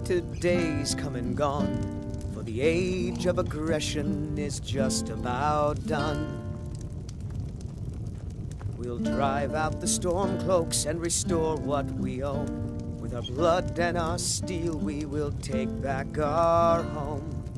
Today's come and gone, for the age of aggression is just about done. We'll drive out the storm cloaks and restore what we own. With our blood and our steel we will take back our home.